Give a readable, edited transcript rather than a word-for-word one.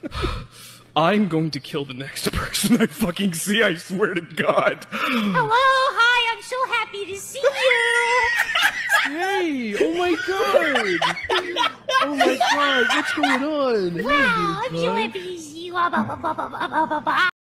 I'm going to kill the next person I fucking see, I swear to God. Hello, hi, I'm so happy to see you. Hey, oh my God. Oh my God, what's going on? Wow, I'm so happy to see you.